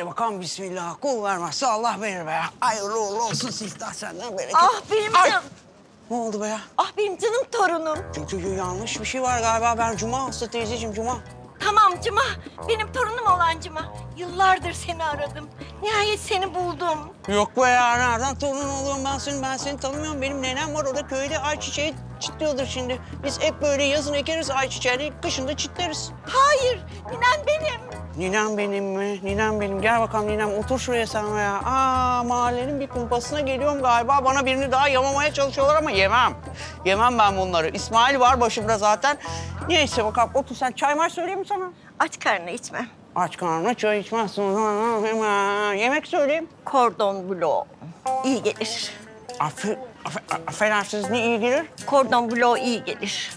Hadi bakalım bismillah. Kul vermezse Allah verir be ya. Hayırlı uğurlu olsun siftah senden bereket. Ah benim canım. Ne oldu be ya? Ah benim canım torunum. Çünkü yanlış bir şey var galiba. Ben Cuma hasta teyzeciğim Cuma. Tamam Cuma. Benim torunum olan Cuma. Yıllardır seni aradım. Nihayet seni buldum. Yok be ya, nereden torun oluyorum ben seni tanımıyorum. Benim nenem var orada köyde ayçiçeği çitliyordur şimdi. Biz hep böyle yazın ekeriz ayçiçeğini, kışın da çitleriz. Hayır, ninen benim. Ninem benim mi? Ninem benim. Gel bakalım ninem, otur şuraya sen ya. Aa, mahallenin bir kumpasına geliyorum galiba. Bana birini daha yamamaya çalışıyorlar ama yemem. Yemem ben bunları. İsmail var başımda zaten. Neyse bakalım, otur sen. Çay var söyleyeyim mi sana? Aç karnına içme. Aç karnına çay içmezsin o zaman. Hemen yemek söyleyeyim. Kordon bleu. İyi gelir. Affedersiniz, ne iyi gelir? Kordon bleu iyi gelir.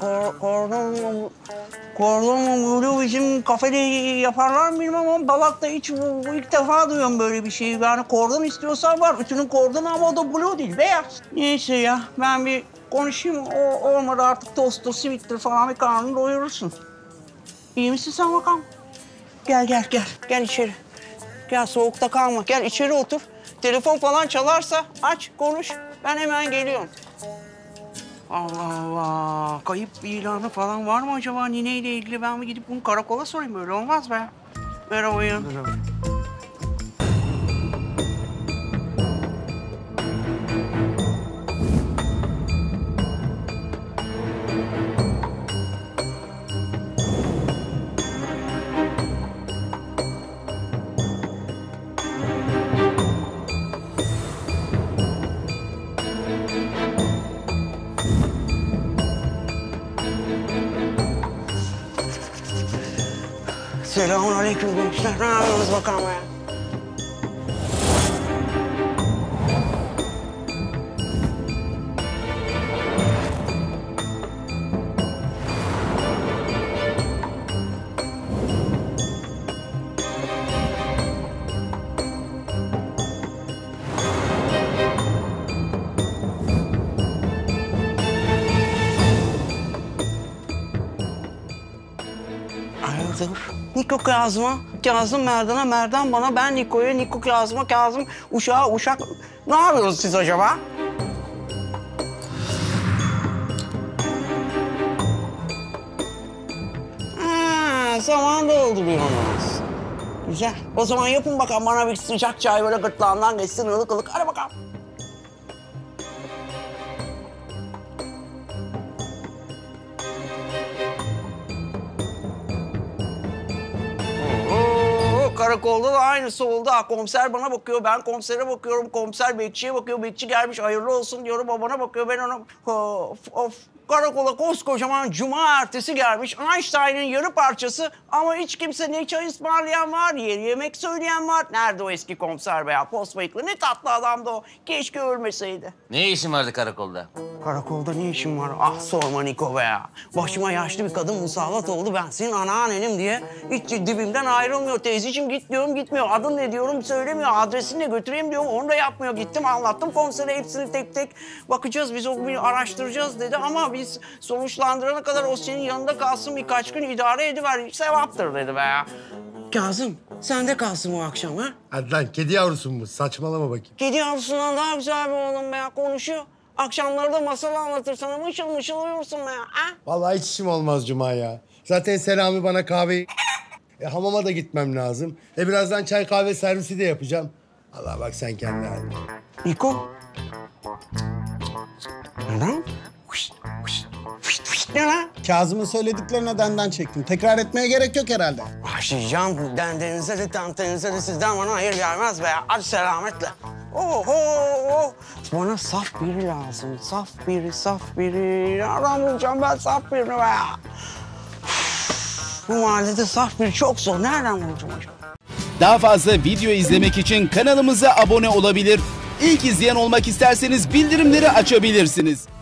Kordon bleu bizim kafede yaparlar mı bilmem ama Balat'ta hiç ilk defa duyuyorum böyle bir şeyi. Yani kordon istiyorsan var. Ütünün kordonu ama o da bleu değil, beyaz. Neyse ya, ben bir konuşayım. O olmadı artık tosttur, sivittir falan bir karnını doyurursun. İyi misin sen bakalım? Gel içeri. Gel soğukta kalma, gel içeri otur. Telefon falan çalarsa aç, konuş. Ben hemen geliyorum. Allah Allah. Kayıp bir ilanı falan var mı acaba nineyle ilgili? Ben mi gidip bunu karakola sorayım? Böyle olmaz be. Merhaba ya. Merhaba. Selamünaleyküm gençler. Ne yapıyorsunuz bakalım ya? Hayırdır? Niko Kazım'a, Kazım Merdan'a, Merdan bana, ben Niko'ya, Niko Kazım'a, Kazım Uşak'a, Uşak... Ne yapıyorsunuz siz acaba? Zaman dolduruyorsunuz. Güzel. O zaman yapın bakalım bana bir sıcak çay böyle gırtlağından geçsin ılık ılık. Hadi bakalım. Karakolda da aynısı oldu. Ha, komiser bana bakıyor, ben komisere bakıyorum. Komiser bekçiye bakıyor, bekçi gelmiş hayırlı olsun diyorum. O bana bakıyor, ben ona... Of. Karakola koskocaman Cuma ertesi gelmiş. Einstein'ın yarı parçası ama hiç kimse ne çay ısmarlayan var, yemek söyleyen var. Nerede o eski komiser be ya? Post bıyıklı ne tatlı adamdı o. Keşke ölmeseydi. Ne işin vardı karakolda? Karakolda ne işin var? Ah sorma Niko be ya. Başıma yaşlı bir kadın musallat oldu. Ben senin anneannenim diye hiç dibimden ayrılmıyor. Teyzeciğim git diyorum gitmiyor. Adın ne diyorum söylemiyor. Adresini de götüreyim diyorum onu da yapmıyor. Gittim anlattım komisere hepsini tek tek bakacağız. Biz o bir araştıracağız dedi ama biz sonuçlandırana kadar o senin yanında kalsın birkaç gün idare ediver. Sevaptır dedi be ya. Kazım sen de kalsın bu akşam ha? Hadi lan kedi yavrusun bu. Saçmalama bakayım. Kedi yavrusundan daha güzel bir oğlum be ya. Konuşuyor. Akşamları da masal anlatır sana. Mışıl mışıl uyursun be ya. Ha? Vallahi hiç işim olmaz Cuma ya. Zaten Selami bana kahve... hamama da gitmem lazım. Birazdan çay kahve servisi de yapacağım. Allah bak sen kendi haline. Niko. Neden? Ne lan? Kazım'ın söylediklerine denden çektim. Tekrar etmeye gerek yok herhalde. Başlayacağım. Dendenize de tantenize de sizden bana hayır gelmez be. Hadi selametle. Oho. Bana saf biri lazım. Saf biri. Nereden bulacağım ben saf birini be? Bu mahallede saf biri çok zor. Nereden bulacağım acaba? Daha fazla video izlemek için kanalımıza abone olabilir. İlk izleyen olmak isterseniz bildirimleri açabilirsiniz.